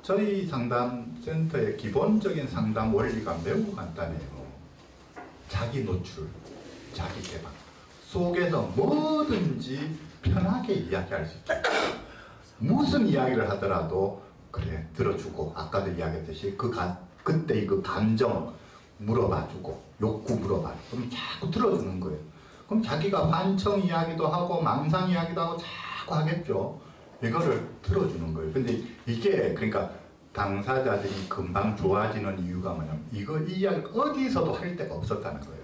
저희 상담센터의 기본적인 상담 원리가 매우 간단해요. 자기 노출, 자기 개방 속에서 뭐든지 편하게 이야기할 수 있다. 무슨 이야기를 하더라도 그래 들어주고, 아까도 이야기했듯이 그 가, 그때의 그 감정 물어봐주고, 욕구 물어봐. 그럼 자꾸 들어주는 거예요. 그럼 자기가 환청 이야기도 하고 망상 이야기도 하고 자꾸 하겠죠. 이거를 들어주는 거예요. 근데 이게 그러니까 당사자들이 금방 좋아지는 이유가 뭐냐면 이거 이 이야기 어디서도 할 데가 없었다는 거예요.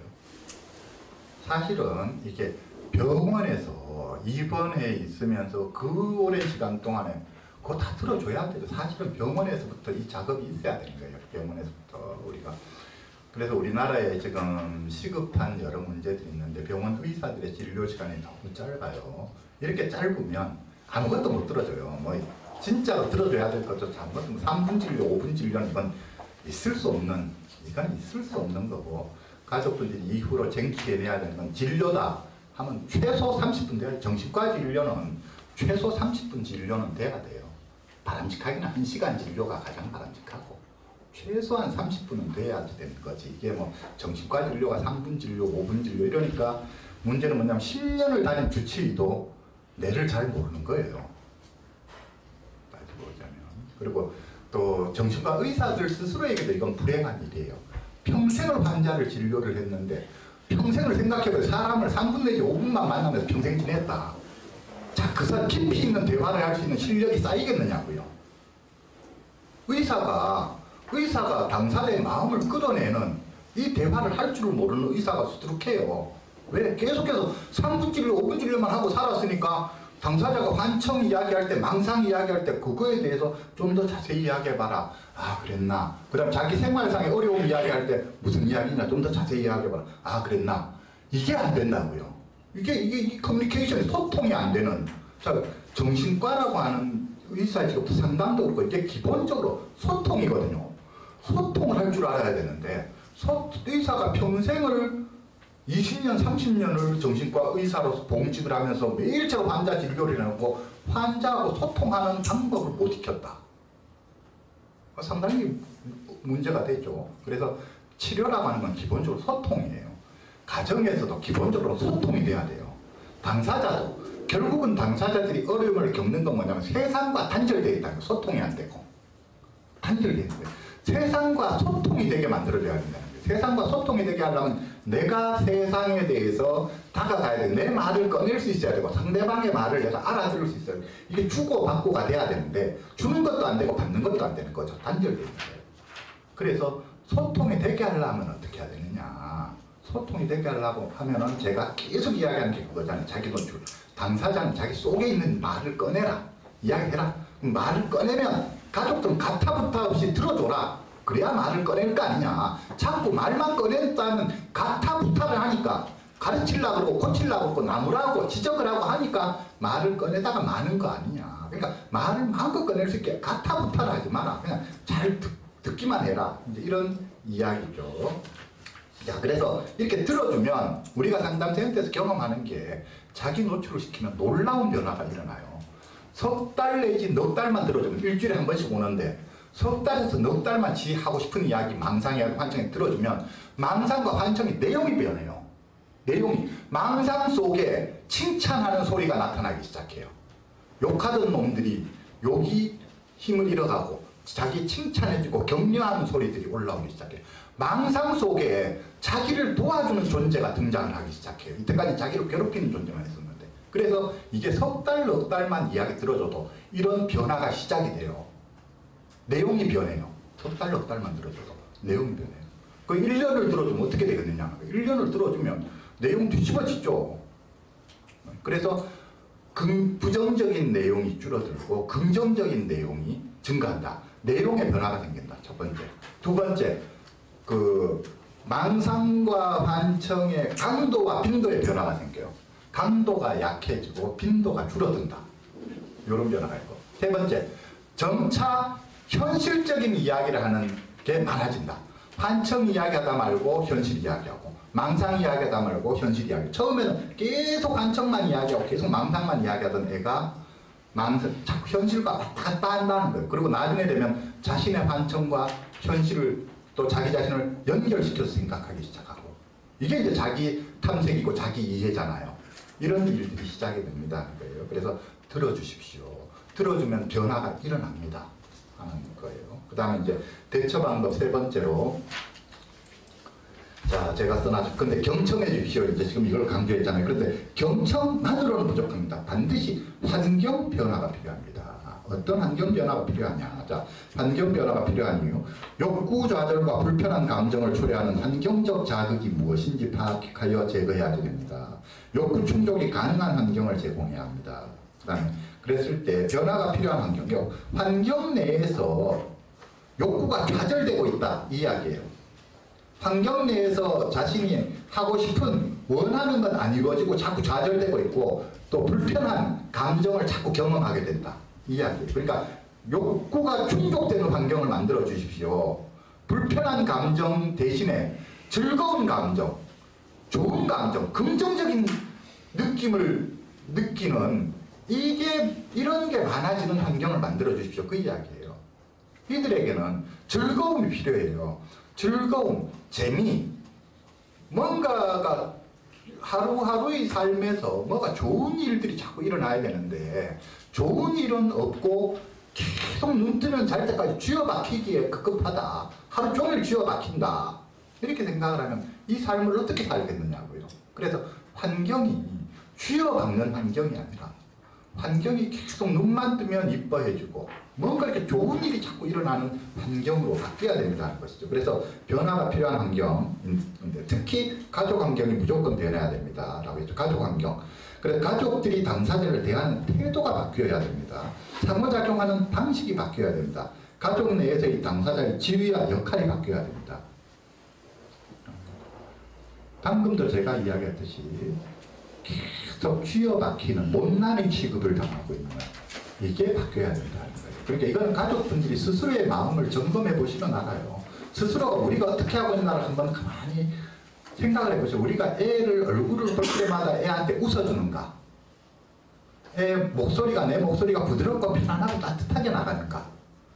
사실은 이게 병원에서 입원해 있으면서 그 오랜 시간 동안에 그거 다 들어줘야 돼요. 사실은 병원에서부터 이 작업이 있어야 되는 거예요. 병원에서부터 우리가. 그래서 우리나라에 지금 시급한 여러 문제들이 있는데 병원 의사들의 진료 시간이 너무 짧아요. 이렇게 짧으면 아무것도 못 들어줘요. 뭐 진짜로 들어줘야 될 것도 아무것도 삼 분 진료, 오 분 진료는 이건 있을 수 없는, 이건 있을 수 없는 거고, 가족분들이 이후로 쟁취해내야 되는 건 진료다 하면 최소 삼십 분 돼야, 정신과 진료는 최소 삼십 분 진료는 돼야 돼요. 바람직하게는 한 시간 진료가 가장 바람직하고 최소한 삼십 분은 돼야 되는 거지. 이게 뭐 정신과 진료가 삼 분 진료, 오 분 진료 이러니까 문제는 뭐냐면 십 년을 다닌 주치의도 뇌를 잘 모르는 거예요. 따지고 보자면. 그리고 또 정신과 의사들 스스로에게도 이건 불행한 일이에요. 평생을 환자를 진료를 했는데 평생을 생각해도 사람을 삼 분 내지 오 분만 만나면서 평생 지냈다. 자, 그 사람 깊이 있는 대화를 할 수 있는 실력이 쌓이겠느냐고요. 의사가 의사가 당사자의 마음을 끌어내는 이 대화를 할 줄 모르는 의사가 수두룩해요. 왜? 계속해서 삼 분 진료, 오 분 진료만 하고 살았으니까 당사자가 환청 이야기할 때, 망상 이야기할 때 그거에 대해서 좀 더 자세히 이야기해봐라. 아, 그랬나? 그 다음 자기 생활상의 어려움 이야기할 때 무슨 이야기냐? 좀 더 자세히 이야기해봐라. 아, 그랬나? 이게 안 된다고요. 이게, 이게, 이 커뮤니케이션이 소통이 안 되는. 자, 정신과라고 하는 의사 직업도 상담도 그렇고 이게 기본적으로 소통이거든요. 소통을 할 줄 알아야 되는데, 소, 의사가 평생을 이십 년, 삼십 년을 정신과 의사로서 봉직을 하면서 매일처럼 환자 진료를 해놓고 환자하고 소통하는 방법을 못 익혔다. 상당히 문제가 되죠. 그래서 치료라고 하는 건 기본적으로 소통이에요. 가정에서도 기본적으로 소통이 돼야 돼요. 당사자도 결국은 당사자들이 어려움을 겪는 건 뭐냐면 세상과 단절되어 있다는 거예요. 소통이 안 되고 단절되어 있는 거예요. 세상과 소통이 되게 만들어줘야 된다는 거예요. 세상과 소통이 되게 하려면 내가 세상에 대해서 다가가야 돼. 내 말을 꺼낼 수 있어야 되고 상대방의 말을 내가 알아들을 수 있어야 돼. 이게 주고받고가 돼야 되는데 주는 것도 안 되고 받는 것도 안 되는 거죠. 단절되어 있는 거예요. 그래서 소통이 되게 하려면 어떻게 해야 되느냐. 소통이 되게 하려고 하면은 제가 계속 이야기하는 게 그거잖아요. 자기 노출. 당사자는 자기 속에 있는 말을 꺼내라. 이야기해라. 말을 꺼내면 가족들은 가타부타 없이 들어줘라. 그래야 말을 꺼낼 거 아니냐. 자꾸 말만 꺼냈다면 가타부타를 하니까 가르치려고 그러고 고치려고 그러고 나무라고 지적을 하고 하니까 말을 꺼내다가 마는 거 아니냐. 그러니까 말을 마음껏 꺼낼 수 있게 가타부타를 하지 마라. 그냥 잘 듣, 듣기만 해라. 이제 이런 이야기죠. 자, 그래서 이렇게 들어주면 우리가 상담센터에서 경험하는 게 자기 노출을 시키면 놀라운 변화가 일어나요. 석 달 내지 넉 달만 들어주면 일주일에 한 번씩 오는데 석 달에서 넉 달만 지 하고 싶은 이야기, 망상 이야기, 환청이 들어주면 망상과 환청이 내용이 변해요. 내용이. 망상 속에 칭찬하는 소리가 나타나기 시작해요. 욕하던 놈들이 욕이 힘을 잃어가고 자기 칭찬해주고 격려하는 소리들이 올라오기 시작해요. 망상 속에 자기를 도와주는 존재가 등장을 하기 시작해요. 이때까지 자기를 괴롭히는 존재만 했었는데. 그래서 이게 석 달, 넉 달만 이야기 들어줘도 이런 변화가 시작이 돼요. 내용이 변해요. 석 달, 넉 달만 들어줘도 내용이 변해요. 그 일 년을 들어주면 어떻게 되겠느냐. 일 년을 들어주면 내용 뒤집어지죠. 그래서 금, 부정적인 내용이 줄어들고 긍정적인 내용이 증가한다. 내용의 변화가 생긴다. 첫 번째. 두 번째, 그 망상과 환청의 강도와 빈도의 변화가 생겨요. 강도가 약해지고 빈도가 줄어든다. 이런 변화가 있고. 세 번째, 점차 현실적인 이야기를 하는 게 많아진다. 환청 이야기하다 말고 현실 이야기하고 망상 이야기하다 말고 현실 이야기. 처음에는 계속 환청만 이야기하고 계속 망상만 이야기하던 애가 망상, 자꾸 현실과 왔다 갔다 한다는 거예요. 그리고 나중에 되면 자신의 환청과 현실을 또 자기 자신을 연결시켜서 생각하기 시작하고, 이게 이제 자기 탐색이고 자기 이해잖아요. 이런 일들이 시작이 됩니다. 그래서 들어주십시오. 들어주면 변화가 일어납니다 하는 거예요. 그 다음에 이제 대처 방법 세 번째로, 자, 제가 써놨죠. 근데 경청해 주십시오. 이제 지금 이걸 강조했잖아요. 그런데 경청만으로는 부족합니다. 반드시 환경 변화가 필요합니다. 어떤 환경 변화가 필요하냐. 자, 환경 변화가 필요한 이유. 욕구 좌절과 불편한 감정을 초래하는 환경적 자극이 무엇인지 파악하여 제거해야 됩니다. 욕구 충족이 가능한 환경을 제공해야 합니다. 그 다음에 그랬을 때 변화가 필요한 환경이요. 환경 내에서 욕구가 좌절되고 있다. 이 이야기예요. 환경 내에서 자신이 하고 싶은 원하는 건 안 이루어지고 자꾸 좌절되고 있고 또 불편한 감정을 자꾸 경험하게 된다. 이 이야기예요. 그러니까 욕구가 충족되는 환경을 만들어 주십시오. 불편한 감정 대신에 즐거운 감정, 좋은 감정, 긍정적인 느낌을 느끼는, 이게 이런 게 많아지는 환경을 만들어 주십시오. 그 이야기예요. 이들에게는 즐거움이 필요해요. 즐거움, 재미, 뭔가가 하루하루의 삶에서 뭔가 좋은 일들이 자꾸 일어나야 되는데 좋은 일은 없고 계속 눈 뜨면 잘 때까지 쥐어박히기에 급급하다. 하루 종일 쥐어박힌다. 이렇게 생각을 하면 이 삶을 어떻게 살겠느냐고요. 그래서 환경이 쥐어박는 환경이 아니라 환경이 계속 눈만 뜨면 이뻐해주고 뭔가 이렇게 좋은 일이 자꾸 일어나는 환경으로 바뀌어야 됩니다 하는 것이죠. 그래서 변화가 필요한 환경인데 특히 가족 환경이 무조건 변해야 됩니다 라고 했죠. 가족 환경. 그래서 가족들이 당사자를 대하는 태도가 바뀌어야 됩니다. 상호작용하는 방식이 바뀌어야 됩니다. 가족 내에서의 당사자의 지위와 역할이 바뀌어야 됩니다. 방금도 제가 이야기했듯이 계속 쥐어박히는 못난이 취급을 당하고 있는 거예요. 이게 바뀌어야 된다는 거예요. 그러니까 이건 가족분들이 스스로의 마음을 점검해 보시면 알아요. 스스로가 우리가 어떻게 하고 있는가를 한번 가만히 생각을 해보세요. 우리가 애를 얼굴을 볼 때마다 애한테 웃어주는가? 애 목소리가 내 목소리가 부드럽고 편안하고 따뜻하게 나가는가?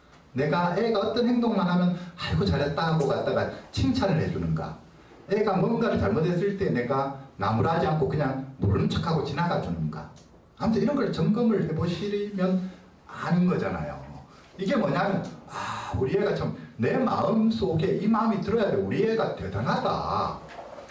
내가 애가 어떤 행동만 하면 아이고 잘했다 하고 갔다가 칭찬을 해주는가? 애가 뭔가를 잘못했을 때 내가 나무라지 않고 그냥 모르는 척하고 지나가 주는가? 아무튼 이런 걸 점검을 해보시면 아는 거잖아요. 이게 뭐냐면 아 우리 애가 참 내 마음 속에 이 마음이 들어야 돼. 우리 애가 대단하다.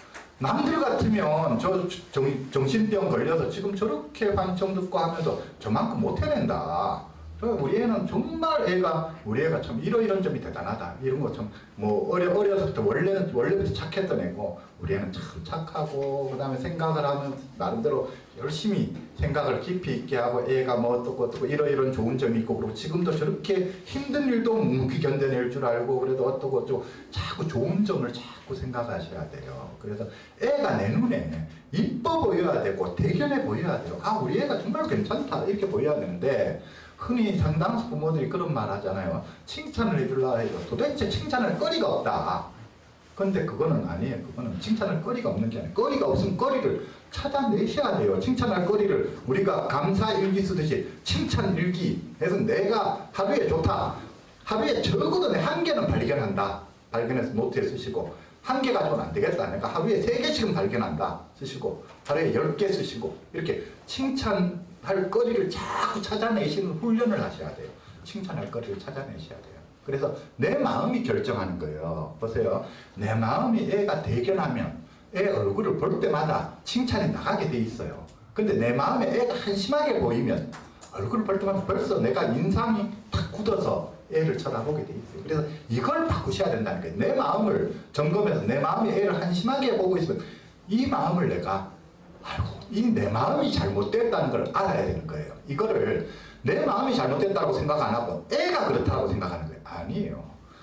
남들 같으면 저 정, 정신병 걸려서 지금 저렇게 환청 듣고 하면서 저만큼 못 해낸다. 우리 애는 정말 애가 우리 애가 참 이러이런 점이 대단하다. 이런 거 참 뭐 어려 어려서부터 원래는 원래부터 착했던 애고 우리 애는 참 착하고 그다음에 생각을 하면 나름대로 열심히 생각을 깊이 있게 하고 애가 뭐 어떻고 어떻고 이러이런 좋은 점이 있고 그리고 지금도 저렇게 힘든 일도 묵묵히 견뎌낼 줄 알고 그래도 어떻고 좀 자꾸 좋은 점을 자꾸 생각하셔야 돼요. 그래서 애가 내 눈에 이뻐 보여야 되고 대견해 보여야 돼요. 아 우리 애가 정말 괜찮다 이렇게 보여야 되는데 흔히 상당수 부모들이 그런 말 하잖아요. 칭찬을 해주려 해도 도대체 칭찬할 거리가 없다. 근데 그거는 아니에요. 그거는 칭찬할 거리가 없는 게 아니에요. 거리가 없으면 거리를 찾아내셔야 돼요. 칭찬할 거리를 우리가 감사일기 쓰듯이 칭찬일기 해서 내가 하루에 좋다. 하루에 적어도 내 한 개는 발견한다. 발견해서 노트에 쓰시고 한 개 가지고는 안 되겠다. 내가 하루에 세 개씩은 발견한다. 쓰시고 하루에 열 개 쓰시고 이렇게 칭찬 할 거리를 자꾸 찾아내시는 훈련을 하셔야 돼요. 칭찬할 거리를 찾아내셔야 돼요. 그래서 내 마음이 결정하는 거예요. 보세요. 내 마음이 애가 대견하면 애 얼굴을 볼 때마다 칭찬이 나가게 돼 있어요. 근데 내 마음에 애가 한심하게 보이면 얼굴을 볼 때마다 벌써 내가 인상이 탁 굳어서 애를 쳐다보게 돼 있어요. 그래서 이걸 바꾸셔야 된다는 거예요. 내 마음을 점검해서 내 마음이 애를 한심하게 보고 있으면 이 마음을 내가 아이고 이 내 마음이 잘못됐다는 걸 알아야 되는 거예요. 이거를 내 마음이 잘못됐다고 생각 안 하고 애가 그렇다고 생각하는 거예요. 아니에요.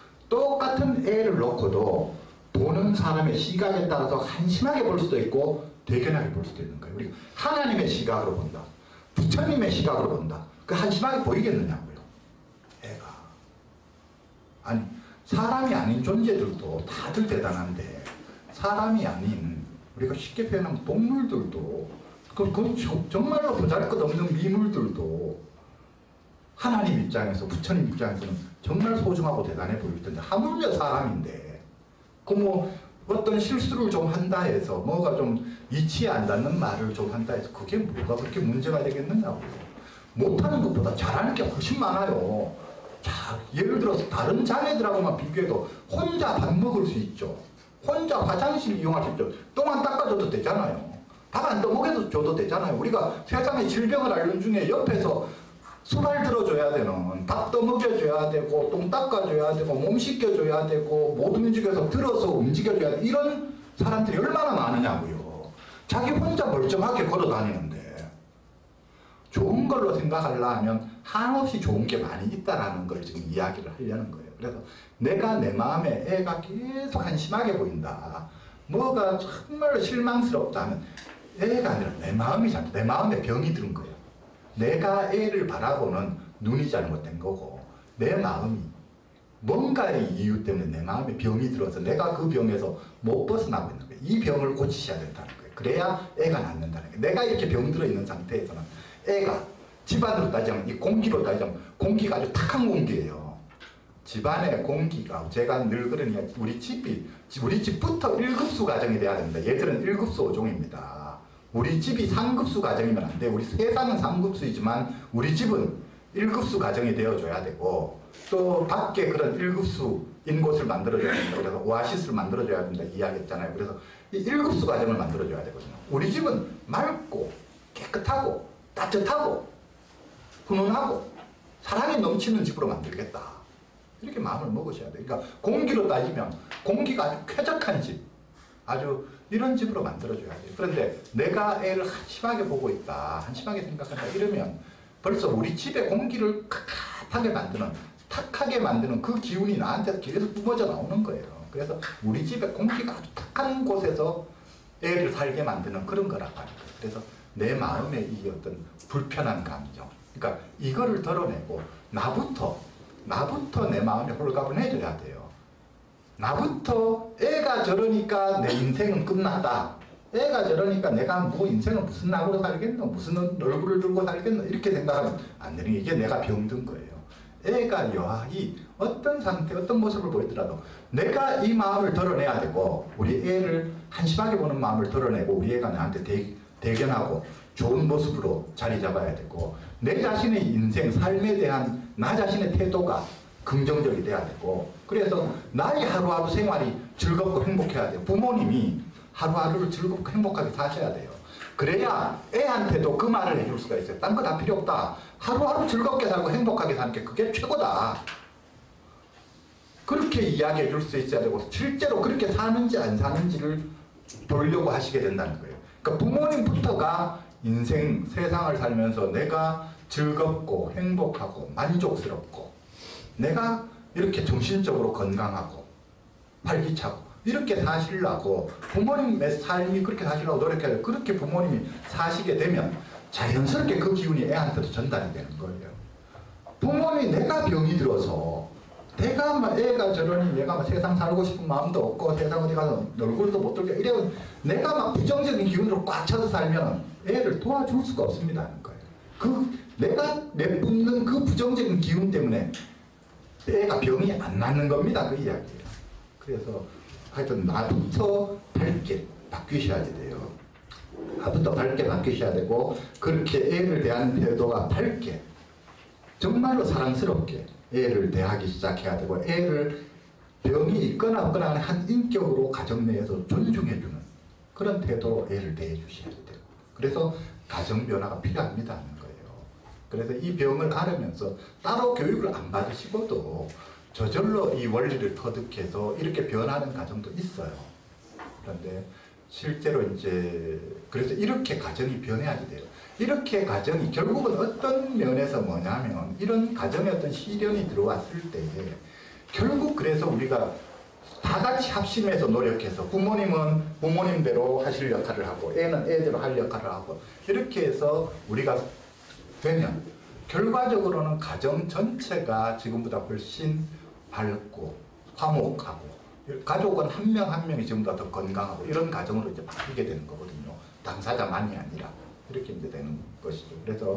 똑같은 애를 놓고도 보는 사람의 시각에 따라서 한심하게 볼 수도 있고 대견하게 볼 수도 있는 거예요. 우리가 하나님의 시각으로 본다. 부처님의 시각으로 본다. 그 한심하게 보이겠느냐고요. 애가. 아니 사람이 아닌 존재들도 다들 대단한데 사람이 아닌 우리가 쉽게 표현하면 동물들도 그, 그 정말로 보잘것없는 미물들도 하나님 입장에서, 부처님 입장에서는 정말 소중하고 대단해 보일 텐데 하물며 사람인데 그 뭐 어떤 실수를 좀 한다 해서 뭐가 좀 이치에 안 닿는 말을 좀 한다 해서 그게 뭐가 그렇게 문제가 되겠느냐고요. 못하는 것보다 잘하는 게 훨씬 많아요. 자, 예를 들어서 다른 자매들하고만 비교해도 혼자 밥 먹을 수 있죠. 혼자 화장실 이용할 수 있죠. 똥 안 닦아줘도 되잖아요. 밥 안 떠먹여도 줘도 되잖아요. 우리가 세상의 질병을 앓는 중에 옆에서 수발 들어줘야 되는, 밥 떠먹여줘야 되고, 똥 닦아줘야 되고, 몸 씻겨줘야 되고, 못 움직여서 들어서 움직여줘야 돼. 이런 사람들이 얼마나 많으냐고요. 자기 혼자 멀쩡하게 걸어 다니는데 좋은 걸로 생각하려 하면 한없이 좋은 게 많이 있다라는 걸 지금 이야기를 하려는 거예요. 그래서 내가 내 마음에 애가 계속 한심하게 보인다. 뭐가 정말로 실망스럽다 하면 애가 아니라 내 마음이 잘, 내 마음에 병이 든 거예요. 내가 애를 바라보는 눈이 잘못된 거고 내 마음이 뭔가의 이유 때문에 내 마음에 병이 들어서 내가 그 병에서 못 벗어나고 있는 거예요. 이 병을 고치셔야 된다는 거예요. 그래야 애가 낫는다는 거예요. 내가 이렇게 병들어 있는 상태에서는 애가 집안으로 따지면 이 공기로 따지면 공기가 아주 탁한 공기예요. 집안의 공기가 제가 늘 그러니 우리 집이 우리 집부터 일 급수 가정이 돼야 됩니다. 얘들은 일 급수 오 종입니다. 우리 집이 삼 급수 가정이면 안 돼. 우리 세상은 삼 급수이지만 우리 집은 일 급수 가정이 되어줘야 되고 또 밖에 그런 일 급수인 곳을 만들어줘야 된다. 그래서 오아시스를 만들어줘야 된다 이야기했잖아요. 그래서 이 일 급수 가정을 만들어줘야 되거든요. 우리 집은 맑고 깨끗하고 따뜻하고 훈훈하고 사랑이 넘치는 집으로 만들겠다. 이렇게 마음을 먹으셔야 돼요. 그러니까 공기로 따지면 공기가 아주 쾌적한 집, 아주 이런 집으로 만들어줘야 돼요. 그런데 내가 애를 한심하게 보고 있다, 한심하게 생각한다 이러면 벌써 우리 집의 공기를 칵하게 만드는, 탁하게 만드는 그 기운이 나한테 계속 뿜어져 나오는 거예요. 그래서 우리 집의 공기가 아주 탁한 곳에서 애를 살게 만드는 그런 거라고 하는 거예요. 그래서 내 마음의 이 어떤 불편한 감정, 그러니까 이거를 덜어내고 나부터 나부터 내 마음이 홀가분해져야 돼요. 나부터 애가 저러니까 내 인생은 끝났다. 애가 저러니까 내가 뭐 인생을 무슨 낙으로 살겠노? 무슨 얼굴을 들고 살겠노? 이렇게 생각하면 안 되는 게 이게 내가 병든 거예요. 애가 여하이 어떤 상태, 어떤 모습을 보이더라도 내가 이 마음을 덜어내야 되고 우리 애를 한심하게 보는 마음을 덜어내고 우리 애가 나한테 대, 대견하고 좋은 모습으로 자리 잡아야 되고 내 자신의 인생, 삶에 대한 나 자신의 태도가 긍정적이 돼야 되고 그래서 나의 하루하루 생활이 즐겁고 행복해야 돼요. 부모님이 하루하루를 즐겁고 행복하게 사셔야 돼요. 그래야 애한테도 그 말을 해줄 수가 있어요. 딴 거 다 필요 없다. 하루하루 즐겁게 살고 행복하게 사는 게 그게 최고다. 그렇게 이야기해 줄 수 있어야 되고 실제로 그렇게 사는지 안 사는지를 보려고 하시게 된다는 거예요. 그러니까 부모님부터가 인생, 세상을 살면서 내가 즐겁고 행복하고 만족스럽고 내가 이렇게 정신적으로 건강하고 활기차고 이렇게 사시려고 부모님의 삶이 그렇게 사시려고 노력해야 돼요. 그렇게 부모님이 사시게 되면 자연스럽게 그 기운이 애한테도 전달이 되는 거예요. 부모님이 내가 병이 들어서 내가 막 애가 저러니 내가 막 세상 살고 싶은 마음도 없고 세상 어디 가서 얼굴도 못 들게 이래면 내가 막 부정적인 기운으로 꽉 차서 살면 애를 도와줄 수가 없습니다 하는 거예요. 그 내가 내뿜는 그 부정적인 기운 때문에 애가 병이 안 낫는 겁니다. 그 이야기예요. 그래서 하여튼 나부터 밝게 바뀌셔야 돼요. 나부터 밝게 바뀌셔야 되고 그렇게 애를 대하는 태도가 밝게 정말로 사랑스럽게 애를 대하기 시작해야 되고 애를 병이 있거나 없거나 한 인격으로 가정 내에서 존중해주는 그런 태도로 애를 대해 주셔야 돼요. 그래서 가정 변화가 필요합니다 하는 거예요. 그래서 이 병을 앓으면서 따로 교육을 안 받으시고도 저절로 이 원리를 터득해서 이렇게 변하는 가정도 있어요. 그런데 실제로 이제 그래서 이렇게 가정이 변해야지 돼요. 이렇게 가정이 결국은 어떤 면에서 뭐냐면 이런 가정에 어떤 시련이 들어왔을 때 결국 그래서 우리가 다 같이 합심해서 노력해서 부모님은 부모님대로 하실 역할을 하고 애는 애대로 할 역할을 하고 이렇게 해서 우리가 되면 결과적으로는 가정 전체가 지금보다 훨씬 밝고 화목하고 가족은 한 명 한 명이 지금보다 더 건강하고 이런 가정으로 이제 바뀌게 되는 거거든요. 당사자만이 아니라 이렇게 이제 되는 것이죠. 그래서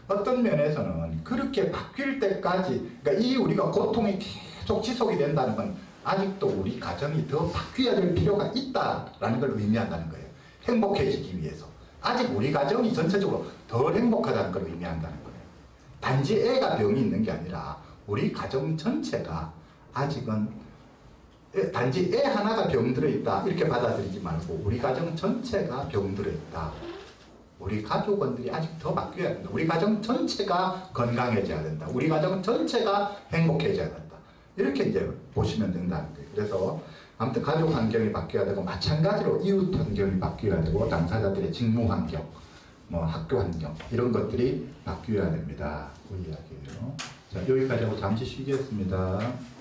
어떤 면에서는 그렇게 바뀔 때까지, 그러니까 이 우리가 고통이 계속 지속이 된다는 건 아직도 우리 가정이 더 바뀌어야 될 필요가 있다라는 걸 의미한다는 거예요. 행복해지기 위해서. 아직 우리 가정이 전체적으로 덜 행복하다는 걸 의미한다는 거예요. 단지 애가 병이 있는 게 아니라 우리 가정 전체가 아직은 단지 애 하나가 병들어 있다 이렇게 받아들이지 말고 우리 가정 전체가 병들어 있다. 우리 가족원들이 아직 더 바뀌어야 된다. 우리 가정 전체가 건강해져야 된다. 우리 가정 전체가 행복해져야 된다. 이렇게 이제 보시면 된다는 거예요. 그래서 아무튼 가족 환경이 바뀌어야 되고 마찬가지로 이웃 환경이 바뀌어야 되고 당사자들의 직무 환경, 뭐 학교 환경 이런 것들이 바뀌어야 됩니다. 그 이야기예요. 자, 여기까지 하고 잠시 쉬겠습니다.